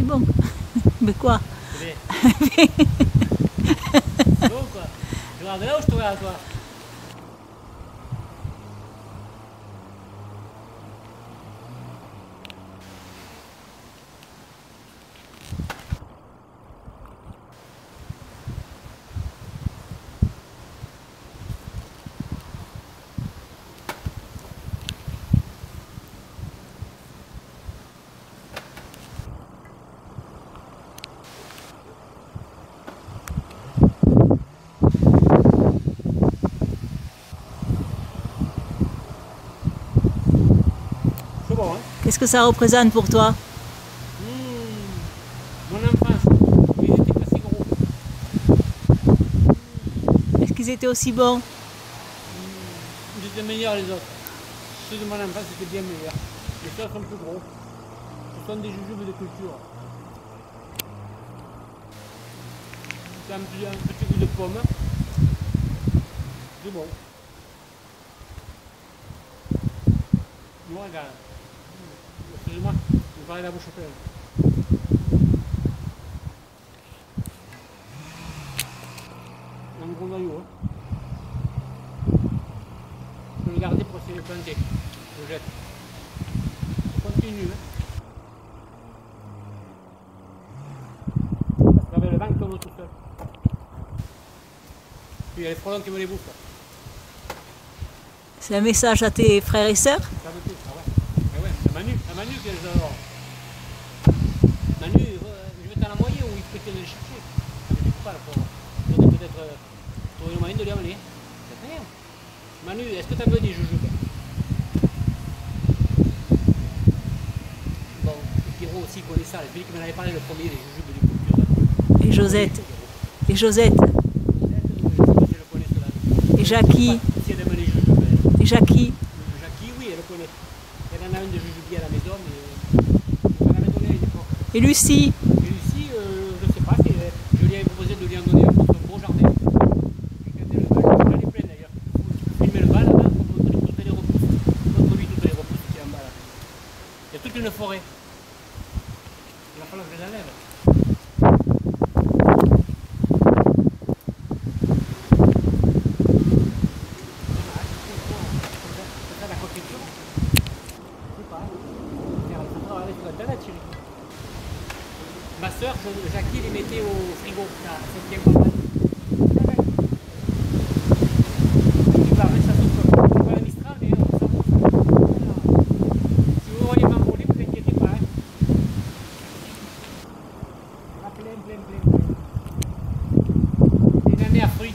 c'est bon. Mais quoi? C'est bon quoi. Tu regardes là ou je te regarde toi? Bon, hein. Qu'est-ce que ça représente pour toi? Mon enfance, mais ils étaient pas si gros. Est-ce qu'ils étaient aussi bons? Ils étaient meilleurs les autres. Ceux de mon enfance étaient bien meilleurs. Les ceux sont plus gros. Ce sont des jujubes de culture. C'est un petit goût de pomme. C'est bon. Moi, regarde. Excusez-moi, je me parlais la bouche pleine. Un gros noyau. Hein. Je peux le garder pour essayer de le planter. Je le jette. Je continue. Hein. Parce qu'avec le vent qui tourne tout seul. Puis il y a les frelons qui me les bouffent. C'est un message à tes frères et sœurs? Ça me touche, ah ouais. Mais ouais, c'est Manu qui les adore. Manu, je vais t'en envoyer ou il faut que tu les chercher. Je ne sais pas le pauvre. Il faudrait peut-être trouver le moyen de lui amener. C'est rien. Manu, est-ce que tu as besoin des jujubes? Bon, Pierrot aussi connaît ça. Celui qui m'en avait parlé le premier, les jujubes du culture. Et Josette? Et Josette? Je le connais cela. Et Jackie? Si elle aime les jujubes. Et Jackie? Jackie, oui, elle le connaît. Elle en a un de jujubier à la maison, mais elle m'en avait donné à l'époque. Et Lucie? Et Lucie, je ne sais pas, je lui avais proposé de lui en donner un pour son beau jardin. Et quand elle le veut, j'en ai plein d'ailleurs. Tu peux filmer le bas là-bas, pour montrer toutes les repousses. Montre lui toutes les repousses qui sont en bas là. Il y a toute une forêt. Il va falloir que je les enlève. Ma soeur, Jackie, les mettait au frigo, là, c'est bien pas mal. Tu vas mettre ça sur le pas la Mistral, mais ça monte. Si vous voyez m'envoler, ne vous inquiétez pas. Hein. Là, plein. Des nanées à fruits.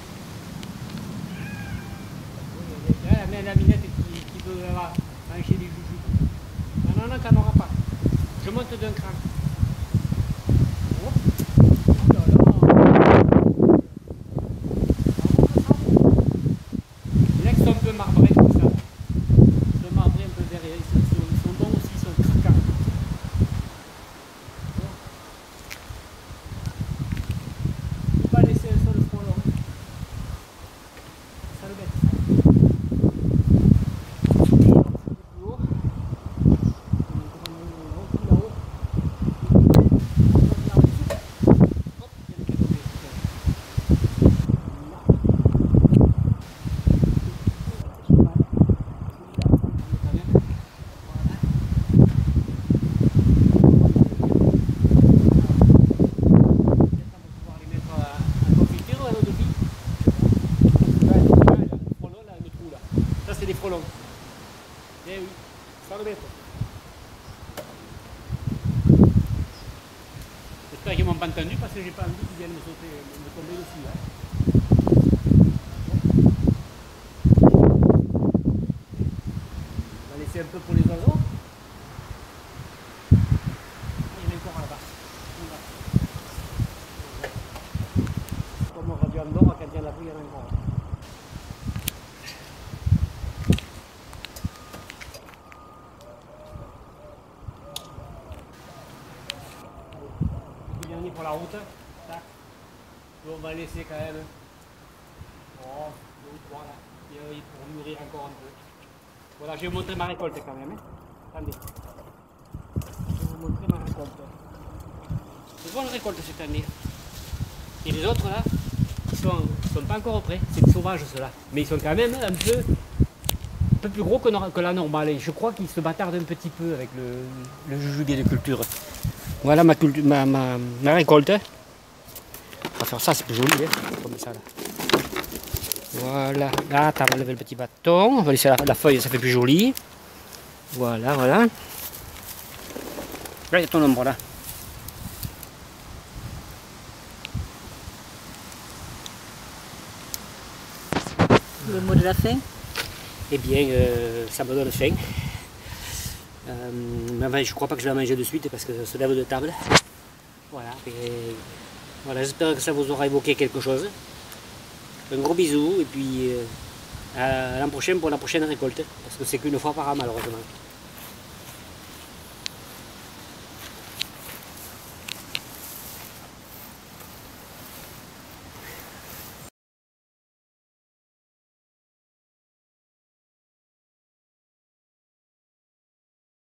Là, la minette qui veut manger des jujubes. Non, t'en auras pas. Je monte d'un cran. Marbré comme ça. Le marbré un peu derrière, ils sont bons aussi, ils sont craquants. Bon. Il ne faut pas laisser un seul frelon. Ça le bête. C'est des frelons. Eh oui, ça le bête. J'espère qu'ils m'ont pas entendu parce que j'ai pas envie qu'ils viennent me tomber dessus. Hein. On va laisser un peu pour les oiseaux. Il y en a encore là-bas. Comme on radio Andorre, quand il y a la pluie, il y en a encore. Pour la route, tac. On va laisser quand même. Oh, 2 ou 3 là. Et pour mûrir encore un peu. Voilà, je vais vous montrer ma récolte quand même. Hein. Attendez. Je vais vous montrer ma récolte. de bonnes récoltes cette année. Et les autres là, ils sont pas encore prêts. C'est des sauvages ceux-là. Mais ils sont quand même un peu plus gros que la normale. Et je crois qu'ils se bâtardent un petit peu avec le jujubier de culture. Voilà ma récolte. On va faire ça, c'est plus joli, hein, comme ça là. Voilà, là tu vas enlever le petit bâton, on va laisser la feuille, ça fait plus joli. Voilà, voilà. Là il y a ton ombre là. Le mot de la fin. Eh bien, ça me donne faim. Mais enfin, je crois pas que je vais manger de suite parce que ça se lève de table. Voilà, voilà, j'espère que ça vous aura évoqué quelque chose. Un gros bisou et puis à l'an prochain pour la prochaine récolte, parce que c'est qu'une fois par an malheureusement.